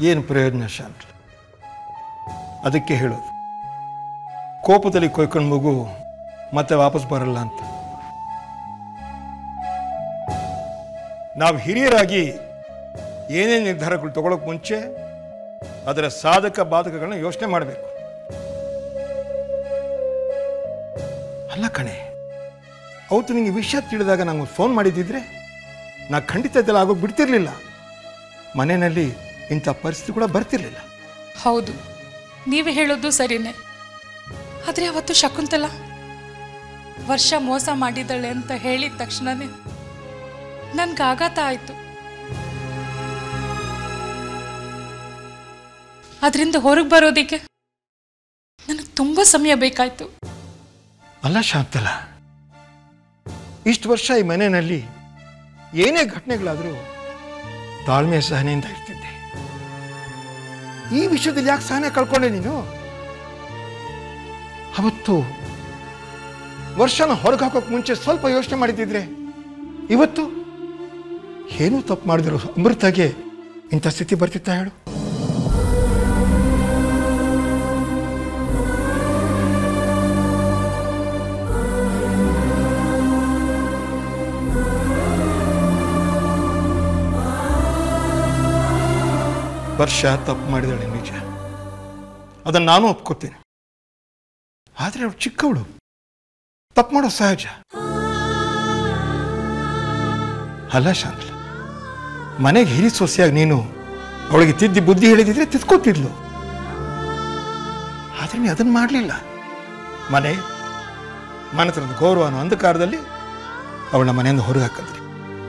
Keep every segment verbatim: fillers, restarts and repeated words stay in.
ಏನು ಪ್ರಯೋಜನ ಶಾಂತ? ಅದಕ್ಕೆ ಹೇಳೋದು, ಕೋಪದಲ್ಲಿ ಕೊಯ್ಕೊಂಡು ಮಗು ಮತ್ತೆ ವಾಪಸ್ ಬರಲ್ಲ ಅಂತ. ನಾವು ಹಿರಿಯರಾಗಿ ಏನೇನು ನಿರ್ಧಾರಗಳು ತಗೊಳ್ಳೋಕೆ ಮುಂಚೆ ಅದರ ಸಾಧಕ ಬಾಧಕಗಳನ್ನ ಯೋಚನೆ ಮಾಡಬೇಕು. ಅಲ್ಲ ಕಣೆ, ಅವತ್ತು ನಿಂಗೆ ವಿಷಯ ತಿಳಿದಾಗ ನಂಗೆ ಫೋನ್ ಮಾಡಿದ್ದಿದ್ರೆ ನಾ ಖಂಡಿತ ಇದೆಲ್ಲ ಆಗೋಗಿ ಬಿಡ್ತಿರ್ಲಿಲ್ಲ. ಮನೆಯಲ್ಲಿ ಇಂಥ ಪರಿಸ್ಥಿತಿ ಕೂಡ ಬರ್ತಿರ್ಲಿಲ್ಲ. ಹೌದು, ನೀವೇ ಹೇಳೋದು ಸರಿನೇ. ಆದರೆ ಅವತ್ತು ಶಕುಂತಲ ವರ್ಷ ಮೋಸ ಮಾಡಿದ್ದಾಳೆ ಅಂತ ಹೇಳಿದ ತಕ್ಷಣನೇ ನನ್ಗೆ ಆಘಾತ ಆಯಿತು. ಅದರಿಂದ ಹೊರಗೆ ಬರೋದಕ್ಕೆ ನನಗೆ ತುಂಬ ಸಮಯ ಬೇಕಾಯಿತು. ಅಲ್ಲ ಶಾಂತಲ, ಇಷ್ಟು ವರ್ಷ ಈ ಮನೆಯಲ್ಲಿ ಏನೇ ಘಟನೆಗಳಾದರೂ ತಾಳ್ಮೆ ಸಹನೆಯಿಂದ ಇರ್ತಿದ್ದೆ. ಈ ವಿಷಯದಲ್ಲಿ ಯಾಕೆ ಸಹನೆ ಕಳ್ಕೊಂಡೆ ನೀನು? ಅವತ್ತು ವರ್ಷನ ಹೊರಗೆ ಹಾಕೋಕೆ ಮುಂಚೆ ಸ್ವಲ್ಪ ಯೋಚನೆ ಮಾಡಿದ್ದಿದ್ರೆ ಇವತ್ತು ಏನೂ ತಪ್ಪು ಮಾಡಿದ್ರು ಅಮೃತಾಗೆ ಇಂಥ ಸ್ಥಿತಿ ಬರ್ತಿತ್ತ ಹೇಳು? ವರ್ಷ ತಪ್ಪು ಮಾಡಿದಾಳೆ ನಿಜ, ಅದನ್ನು ನಾನು ಒಪ್ಕೋತೀನಿ. ಆದರೆ ಅವಳು ಚಿಕ್ಕವಳು, ತಪ್ಪು ಮಾಡೋ ಸಹಜ. ಅಲ್ಲ ಶಾಂತಲ, ಮನೆಗೆ ಹಿರಿ ಸೊಸೆಯಾಗಿ ನೀನು ಅವಳಿಗೆ ತಿದ್ದಿ ಬುದ್ಧಿ ಹೇಳಿದಿದ್ರೆ ತಿದ್ಕೋತಿದ್ಲು. ಆದರೆ ನೀ ಅದನ್ನು ಮಾಡಲಿಲ್ಲ. ಮನೆ ಮನೆತನದ ಗೌರವ ಅನ್ನೋ ಅಂಧಕಾರದಲ್ಲಿ ಅವಳನ್ನ ಮನೆಯಿಂದ ಹೊರಗೆ ಹಾಕಿದ್ರಿ.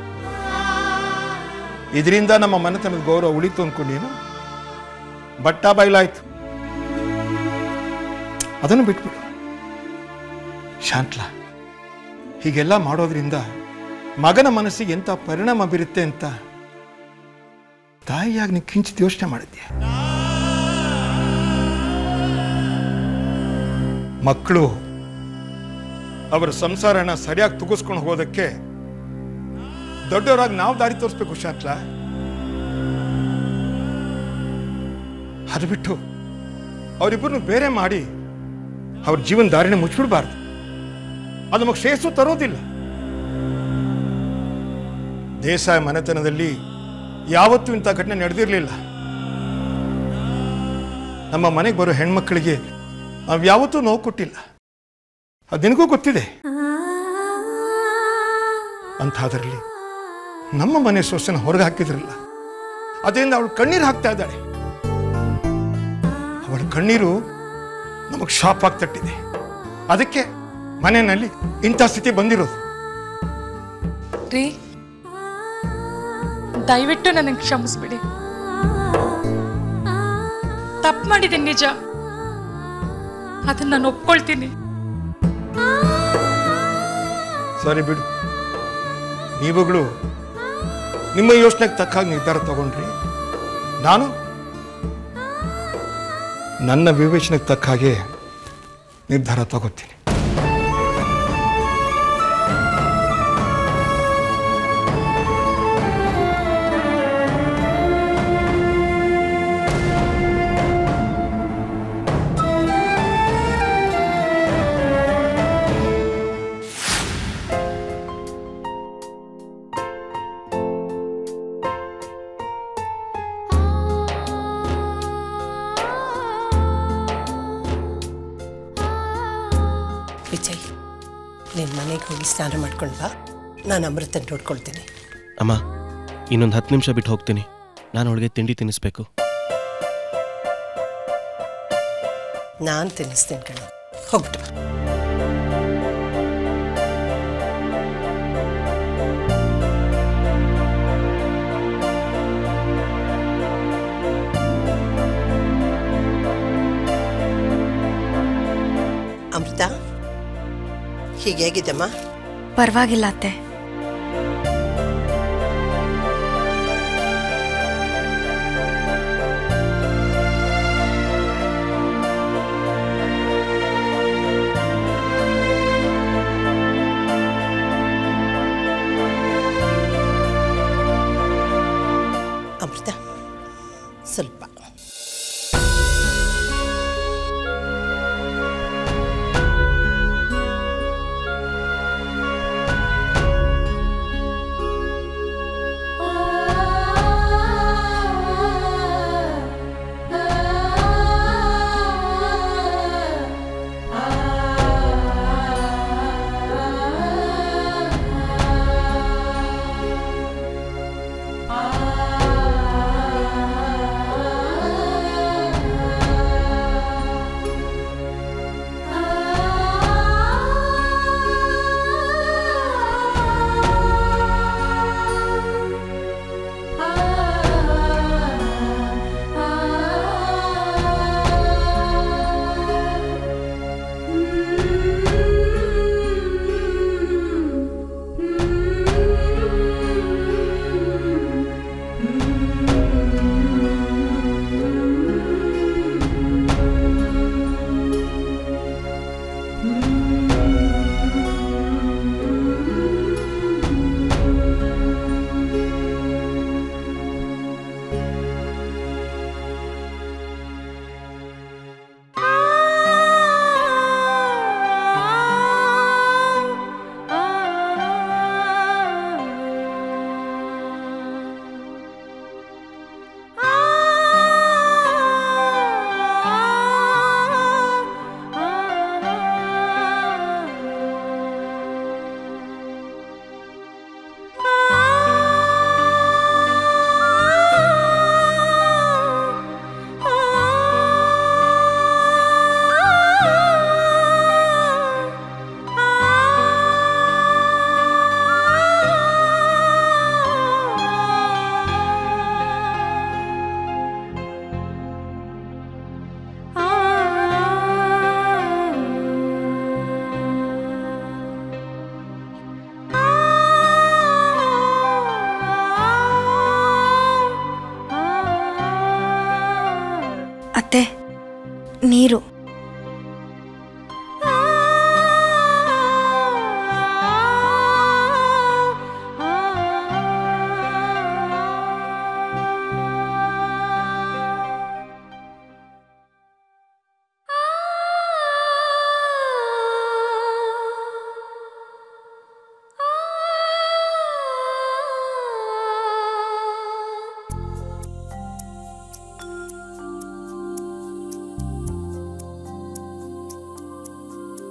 ಇದರಿಂದ ನಮ್ಮ ಮನೆತನದ ಗೌರವ ಉಳಿತು ಅಂದ್ಕೊಂಡೇನು? ಬಟ್ಟ ಬಯಲಾಯ್ತು. ಅದನ್ನು ಬಿಟ್ಬಿಡು ಶಾಂತಲ. ಹೀಗೆಲ್ಲ ಮಾಡೋದ್ರಿಂದ ಮಗನ ಮನಸ್ಸಿಗೆ ಎಂಥ ಪರಿಣಾಮ ಬೀರುತ್ತೆ ಅಂತ ತಾಯಿಯಾಗಿ ನೀವು ಕಿಂಚಿತ್ ಯೋಚನೆ ಮಾಡಿದ್ಯಾ? ಮಕ್ಕಳು ಅವರ ಸಂಸಾರನ ಸರಿಯಾಗಿ ತುಗಿಸ್ಕೊಂಡು ಹೋಗೋದಕ್ಕೆ ದೊಡ್ಡವರಾಗಿ ನಾವು ದಾರಿ ತೋರಿಸ್ಬೇಕು ಶಾಂತಲ. ಅದು ಬಿಟ್ಟು ಅವರಿಬ್ಬರನ್ನು ಬೇರೆ ಮಾಡಿ ಅವ್ರ ಜೀವನ ದಾರಿನ ಮುಚ್ಚಿಬಿಡಬಾರ್ದು. ಅದು ನಮಗೆ ಶ್ರೇಯಸ್ಸು ತರೋದಿಲ್ಲ. ದೇಸಾಯ ಮನೆತನದಲ್ಲಿ ಯಾವತ್ತೂ ಇಂಥ ಘಟನೆ ನಡೆದಿರಲಿಲ್ಲ. ನಮ್ಮ ಮನೆಗೆ ಬರೋ ಹೆಣ್ಮಕ್ಳಿಗೆ ನಾವು ಯಾವತ್ತೂ ನೋವು ಕೊಟ್ಟಿಲ್ಲ. ಅದು ನಿನಗೂ ಗೊತ್ತಿದೆ. ಅಂಥದ್ರಲ್ಲಿ ನಮ್ಮ ಮನೆ ಸೊಸೆನ ಹೊರಗೆ ಹಾಕಿದ್ರಲ್ಲ, ಅದರಿಂದ ಅವಳು ಕಣ್ಣೀರು ಹಾಕ್ತಾ ಇದ್ದಾಳೆ. ಅವಳ ಕಣ್ಣೀರು ನಮಗೆ ಶಾಪ್ ಆಗಿ ತಟ್ಟಿದೆ. ಅದಕ್ಕೆ ಮನೆಯಲ್ಲಿ ಇಂಥ ಸ್ಥಿತಿ ಬಂದಿರೋದು. ರೀ, ದಯವಿಟ್ಟು ನನಗೆ ಕ್ಷಮಿಸ್ಬಿಡಿ. ತಪ್ಪು ಮಾಡಿದ್ದೀನಿ ನಿಜ, ಅದನ್ನ ನಾನು ಒಪ್ಕೊಳ್ತೀನಿ. ಸರಿ ಬಿಡು, ನೀವುಗಳು ನಿಮ್ಮ ಯೋಚನೆಗೆ ತಕ್ಕ ಹಾಗೆ ನಿರ್ಧಾರ ತಗೊಂಡ್ರಿ. ನಾನು ನನ್ನ ವಿವೇಚನೆಗೆ ತಕ್ಕ ಹಾಗೆ ನಿರ್ಧಾರ ತಗೋತೀನಿ. ವಿಜಯ್, ನಿನ್ನ ಮನೆಗೆ ಹೋಗಿ ಸ್ನಾನ ಮಾಡ್ಕೊಂಡು ಬಾ. ನಾನು ಅಮೃತನ ನೋಡ್ಕೊಳ್ತೀನಿ. ಅಮ್ಮ, ಇನ್ನೊಂದು ಹತ್ತು ನಿಮಿಷ ಬಿಟ್ಟು ಹೋಗ್ತೀನಿ. ನಾನು ಅವಳಿಗೆ ತಿಂಡಿ ತಿನ್ನಿಸ್ಬೇಕು. ನಾನು ತಿನ್ನಿಸ್ತೇನೆ ಕಣ, ಹೋಗ್ಬಿಟ್ಟು ಬಾ. ಅಮೃತ, ಹೀಗೆ ಹೇಗಿದ್ದಮ್ಮ? ಪರವಾಗಿಲ್ಲ ಅತ್ತೆ. ಅಮೃತ, ಸ್ವಲ್ಪ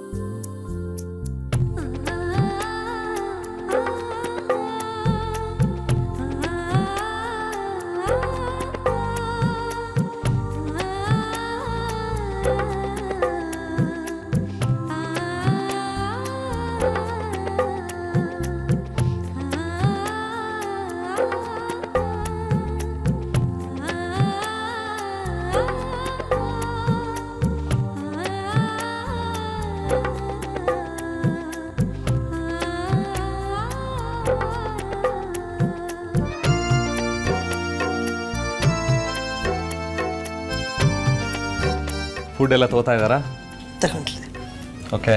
ಫುಡ್ ಎಲ್ಲ ತಗೋತಾ ಇದ್ದಾರಾ? ತಗೊಂಡಿದೆ. ಓಕೆ.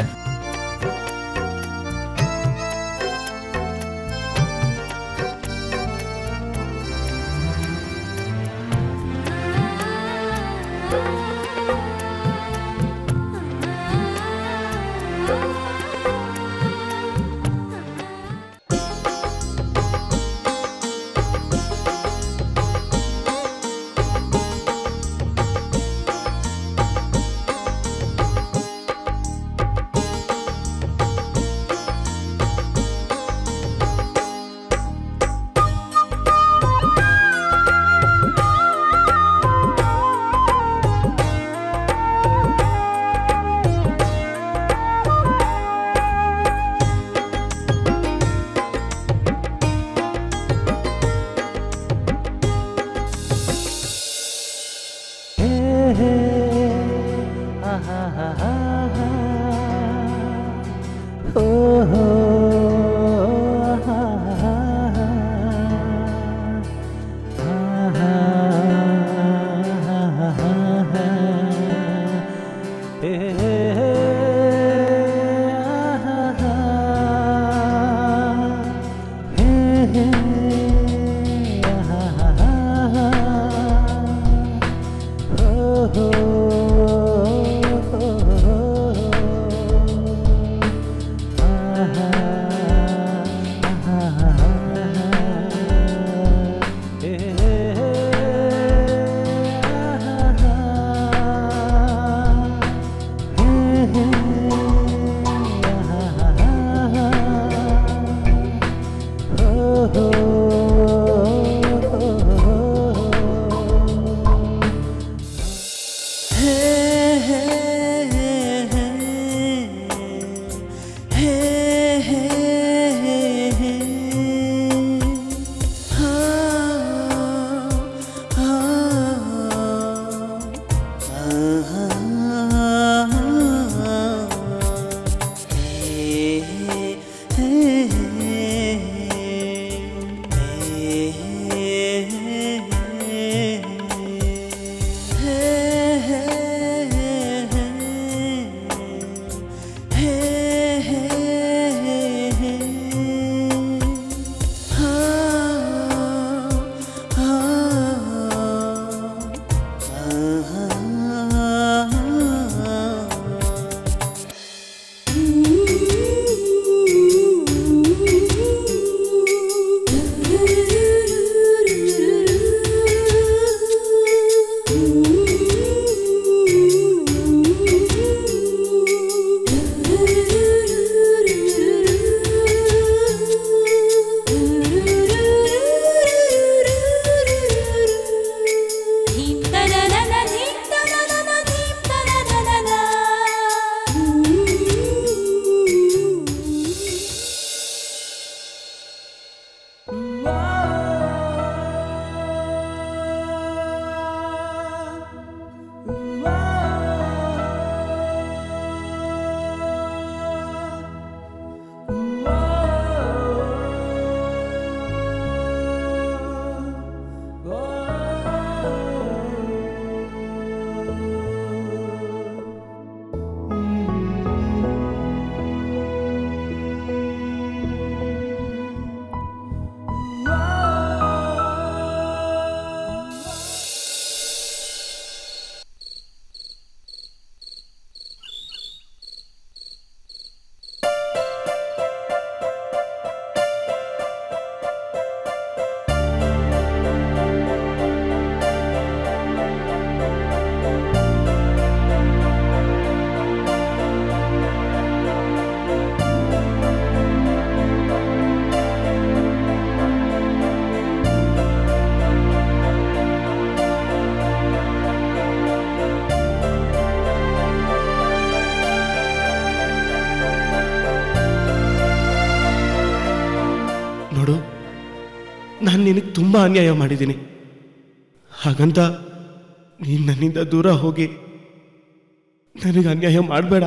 ನಾನು ನಿನಗೆ ತುಂಬ ಅನ್ಯಾಯ ಮಾಡಿದ್ದೀನಿ. ಹಾಗಂತ ನೀನು ನನ್ನಿಂದ ದೂರ ಹೋಗಿ ನನಗೆ ಅನ್ಯಾಯ ಮಾಡಬೇಡ.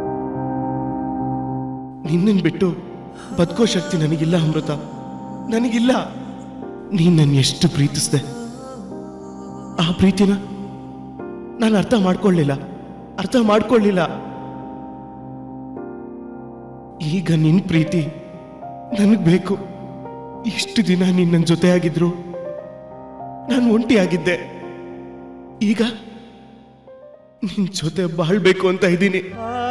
ನಿನ್ನನ್ನು ಬಿಟ್ಟು ಬದುಕೋ ಶಕ್ತಿ ನನಗಿಲ್ಲ ಅಮೃತ, ನನಗಿಲ್ಲ. ನೀನು ನನ್ನ ಎಷ್ಟು ಪ್ರೀತಿಸಿದೆ, ಆ ಪ್ರೀತಿನ ನಾನು ಅರ್ಥ ಮಾಡ್ಕೊಳ್ಳಿಲ್ಲ ಅರ್ಥ ಮಾಡ್ಕೊಳ್ಳಿಲ್ಲ ಈಗ ನಿನ್ನ ಪ್ರೀತಿ ನನಗೆ ಬೇಕು. ಇಷ್ಟು ದಿನ ನೀನು ನನ್ನ ಜೊತೆ ಆಗಿದ್ರು ನಾನು ಒಂಟಿಯಾಗಿದ್ದೆ. ಈಗ ನಿನ್ನ ಜೊತೆ ಬಾಳ್ಬೇಕು ಅಂತ ಇದ್ದೀನಿ.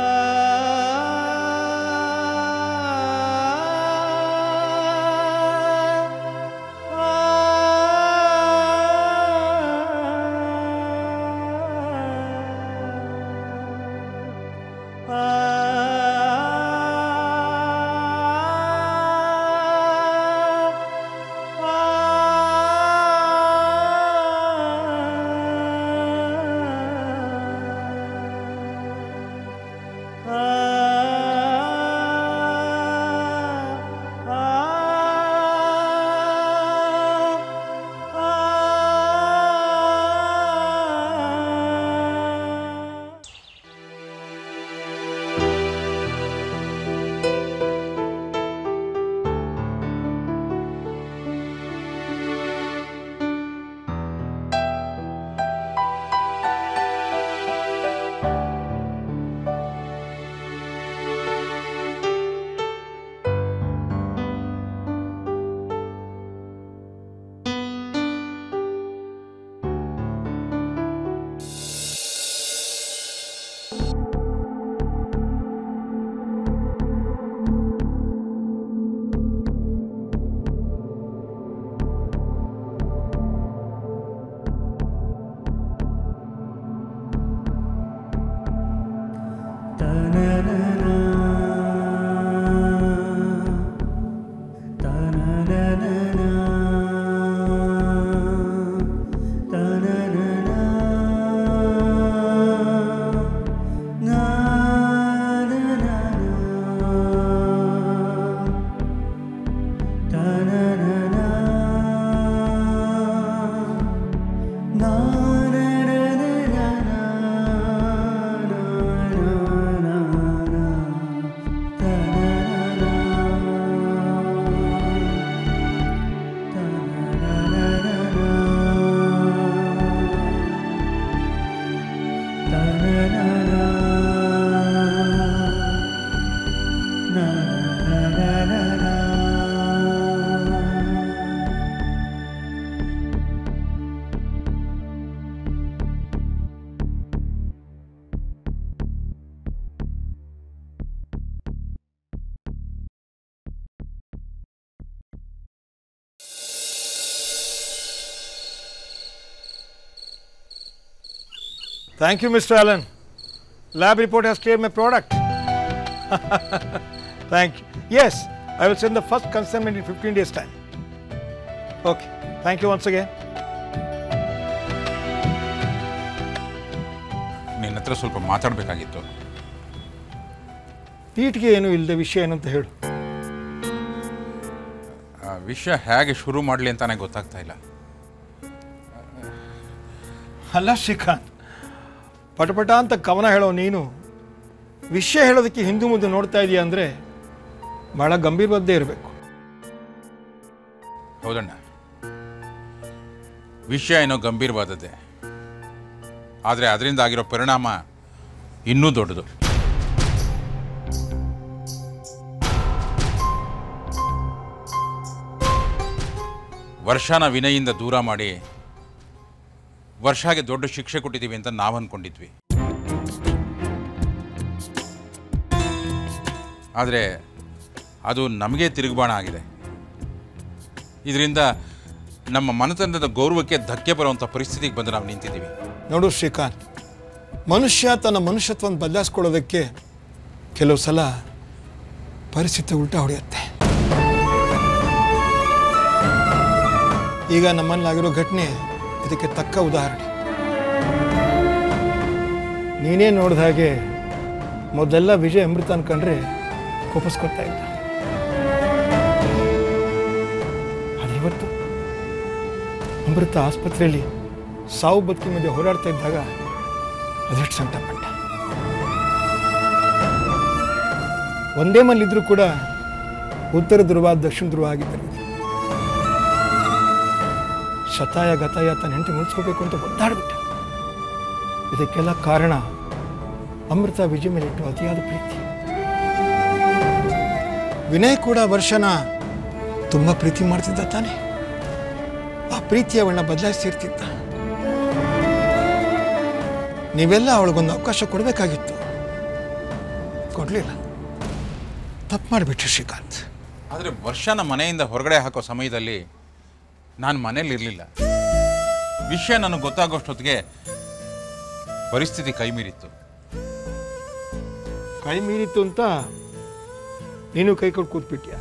Thank you, Mister Allen. Lab report has cleared my product. Thank you. Yes, I will send the first consignment in fifteen days' time. Okay. Thank you once again. ನಿನ್ನ ಹತ್ರ ಸ್ವಲ್ಪ ಮಾತಾಡಬೇಕಾಗಿತ್ತು. ಪೀಠಿಗೆ ಏನು ಇಲ್ಲದೆ ವಿಷಯ ಏನು ಅಂತ ಹೇಳು. ವಿಷಯ ಹೇಗೆ ಶುರು ಮಾಡಲಿ ಅಂತ ನನಗೆ ಗೊತ್ತಾಗ್ತಾ ಇಲ್ಲ. ಅಲ್ಲ ಶ್ರೀಕಾಂತ್, ಪಟಪಟ ಅಂತ ಕವನ ಹೇಳೋ ನೀನು ವಿಷಯ ಹೇಳೋದಕ್ಕೆ ಹಿಂದೂ ಮುಂದೆ ನೋಡ್ತಾ ಇದೆಯಾ ಅಂದರೆ ಭಾಳ ಗಂಭೀರವಾದ್ದೇ ಇರಬೇಕು. ಹೌದಣ್ಣ, ವಿಷಯ ಏನೋ ಗಂಭೀರವಾದದ್ದೇ, ಆದರೆ ಅದರಿಂದ ಆಗಿರೋ ಪರಿಣಾಮ ಇನ್ನೂ ದೊಡ್ಡದು. ವರ್ಷನ ವಿನಯಿಂದ ದೂರ ಮಾಡಿ ವರ್ಷಾಗೆ ದೊಡ್ಡ ಶಿಕ್ಷೆ ಕೊಟ್ಟಿದ್ದೀವಿ ಅಂತ ನಾವು ಅಂದ್ಕೊಂಡಿದ್ವಿ. ಆದರೆ ಅದು ನಮಗೆ ತಿರುಗುಬಾಣ ಆಗಿದೆ. ಇದರಿಂದ ನಮ್ಮ ಮನೆತನದ ಗೌರವಕ್ಕೆ ಧಕ್ಕೆ ಬರುವಂಥ ಪರಿಸ್ಥಿತಿಗೆ ಬಂದು ನಾವು ನಿಂತಿದ್ದೀವಿ. ನೋಡು ಶ್ರೀಕಾಂತ್, ಮನುಷ್ಯ ತನ್ನ ಮನುಷ್ಯತ್ವವನ್ನು ಬದಲಾಯಿಸ್ಕೊಳ್ಳೋದಕ್ಕೆ ಕೆಲವು ಸಲ ಪರಿಸ್ಥಿತಿ ಉಲ್ಟಾ ಹೊಡೆಯುತ್ತೆ. ಈಗ ನಮ್ಮಲ್ಲಾಗಿರೋ ಘಟನೆ ಇದಕ್ಕೆ ತಕ್ಕ ಉದಾಹರಣೆ. ನೀನೇ ನೋಡಿದ ಹಾಗೆ ಮೊದಲೆಲ್ಲ ವಿಜಯ ಅಮೃತ ಅನ್ಕೊಂಡ್ರೆ ಕೋಪಿಸ್ಕೊತಾ ಇದ್ದ. ಆದರೆ ಇವತ್ತು ಅಮೃತ ಆಸ್ಪತ್ರೆಯಲ್ಲಿ ಸಾವು ಬದುಕಿ ಮಧ್ಯೆ ಹೋರಾಡ್ತಾ ಇದ್ದಾಗ ಅದೆಷ್ಟು ಸಂಕಟಪಟ್ಟ. ಒಂದೇ ಮಲ್ಲಿದ್ರೂ ಕೂಡ ಉತ್ತರ ಧ್ರುವ ದಕ್ಷಿಣ ಧ್ರುವ ಆಗಿದ್ದರು. ಶತಾಯ ಗತಾಯ ತನ್ನ ಹೆಂಡತಿ ಮುಗಿಸ್ಕೋಬೇಕು ಅಂತ ಒದ್ದಾಡ್ಬಿಟ್ಟ. ಇದಕ್ಕೆಲ್ಲ ಕಾರಣ ಅಮೃತ ವಿಜಯ ಮೇಲಿಟ್ಟು ಅತಿಯಾದ ಪ್ರೀತಿ. ವಿನಯ್ ಕೂಡ ವರ್ಷನ ತುಂಬ ಪ್ರೀತಿ ಮಾಡ್ತಿದ್ದ ತಾನೆ. ಆ ಪ್ರೀತಿಯ ಅವಳನ್ನ ಬದಲಾಯಿಸ್ತಿರ್ತಿದ್ದ. ನೀವೆಲ್ಲ ಅವಳಿಗೊಂದು ಅವಕಾಶ ಕೊಡಬೇಕಾಗಿತ್ತು, ಕೊಡಲಿಲ್ಲ. ತಪ್ಪು ಮಾಡಿಬಿಟ್ರಿ ಶ್ರೀಕಾಂತ್. ಆದರೆ ವರ್ಷನ ಮನೆಯಿಂದ ಹೊರಗಡೆ ಹಾಕೋ ಸಮಯದಲ್ಲಿ ನಾನು ಮನೇಲಿ ಇರಲಿಲ್ಲ. ವಿಷಯ ನನಗೆ ಗೊತ್ತಾಗೋಷ್ಟೊತ್ತಿಗೆ ಪರಿಸ್ಥಿತಿ ಕೈ ಮೀರಿತ್ತು. ಕೈ ಮೀರಿತ್ತು ಅಂತ ನೀನು ಕೈ ಕೊಟ್ಟು ಕೂತ್ಬಿಟ್ಯಾ?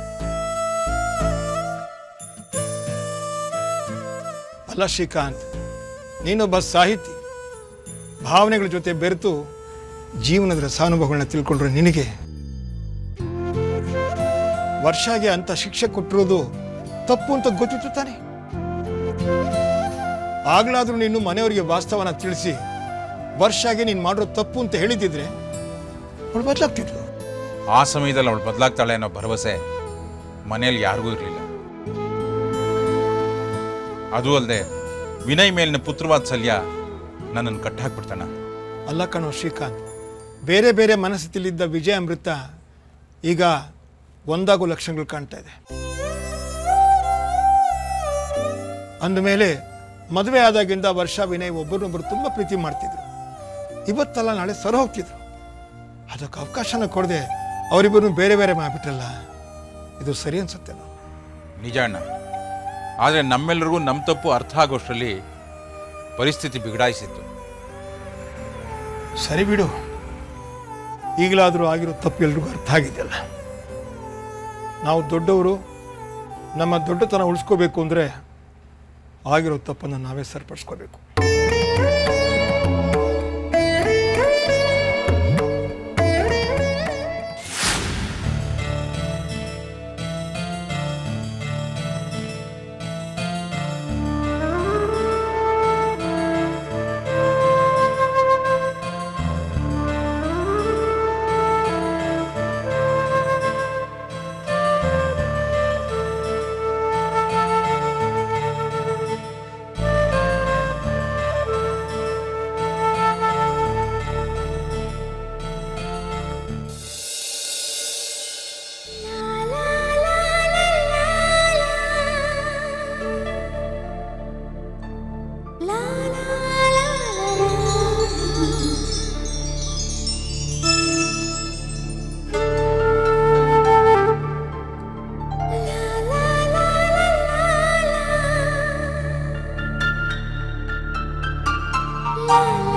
ಅಲ್ಲ ಶ್ರೀಕಾಂತ್, ನೀನೊಬ್ಬ ಸಾಹಿತಿ. ಭಾವನೆಗಳ ಜೊತೆ ಬೆರೆತು ಜೀವನದ ರಸಾನುಭವಗಳನ್ನ ತಿಳ್ಕೊಂಡ್ರೆ ನಿನಗೆ ವರ್ಷಾಗೆ ಅಂತ ಶಿಕ್ಷೆ ಕೊಟ್ಟಿರೋದು ತಪ್ಪು ಅಂತ ಗೊತ್ತಿತ್ತು ತಾನೆ. ಆಗ್ಲಾದ್ರೂ ನೀನು ಮನೆಯವರಿಗೆ ವಾಸ್ತವನ ತಿಳಿಸಿ ವರ್ಷಾಗೆ ನೀನು ಮಾಡಿರೋ ತಪ್ಪು ಅಂತ ಹೇಳಿದ್ದಿದ್ರೆ ಅವಳು ಬದಲಾಗ್ತಿದ್ಲು. ಆ ಸಮಯದಲ್ಲಿ ಅವಳು ಬದಲಾಗ್ತಾಳೆ ಅನ್ನೋ ಭರವಸೆ ಮನೆಯಲ್ಲಿ ಯಾರಿಗೂ ಇರಲಿಲ್ಲ. ಅದು ಅಲ್ಲದೆ ವಿನಯ್ ಮೇಲಿನ ಪುತ್ರವಾತ್ಸಲ್ಯ ನನ್ನನ್ನು ಕಟ್ಟಾಕ್ಬಿಡ್ತಾನ. ಅಲ್ಲ ಕಣೋ ಶ್ರೀಕಾಂತ್, ಬೇರೆ ಬೇರೆ ಮನಸ್ಥಿತಿಲಿದ್ದ ವಿಜಯ ಅಮೃತ ಈಗ ಒಂದಾಗೋ ಲಕ್ಷಣಗಳು ಕಾಣ್ತಾ ಇದೆ. ಅಂದಮೇಲೆ ಮದುವೆ ಆದಾಗಿಂದ ವರ್ಷ ವಿನಯ್ ಒಬ್ಬರನ್ನೊಬ್ಬರು ತುಂಬ ಪ್ರೀತಿ ಮಾಡ್ತಿದ್ರು. ಇವತ್ತಲ್ಲ ನಾಳೆ ಸರ ಹೋಗ್ತಿದ್ರು. ಅದಕ್ಕೆ ಅವಕಾಶನ ಕೊಡದೆ ಅವರಿಬ್ಬರನ್ನು ಬೇರೆ ಬೇರೆ ಮಾಡಿಬಿಟ್ರಲ್ಲ, ಇದು ಸರಿ ಅನ್ಸುತ್ತೆ. ನಿಜ ಅಣ್ಣ. ಆದರೆ ನಮ್ಮೆಲ್ಲರಿಗೂ ನಮ್ಮ ತಪ್ಪು ಅರ್ಥ ಆಗೋಷ್ಟರಲ್ಲಿ ಪರಿಸ್ಥಿತಿ ಬಿಗಡಾಯಿಸಿತ್ತು. ಸರಿ ಬಿಡು, ಈಗಲಾದರೂ ಆಗಿರೋ ತಪ್ಪು ಎಲ್ರಿಗೂ ಅರ್ಥ ಆಗಿದೆಯಲ್ಲ. ನಾವು ದೊಡ್ಡವರು ನಮ್ಮ ದೊಡ್ಡತನ ಉಳಿಸ್ಕೋಬೇಕು ಅಂದರೆ ಆಗಿರೋ ತಪ್ಪನ್ನು ನಾವೇ ಸರಿಪಡಿಸ್ಕೋಬೇಕು. La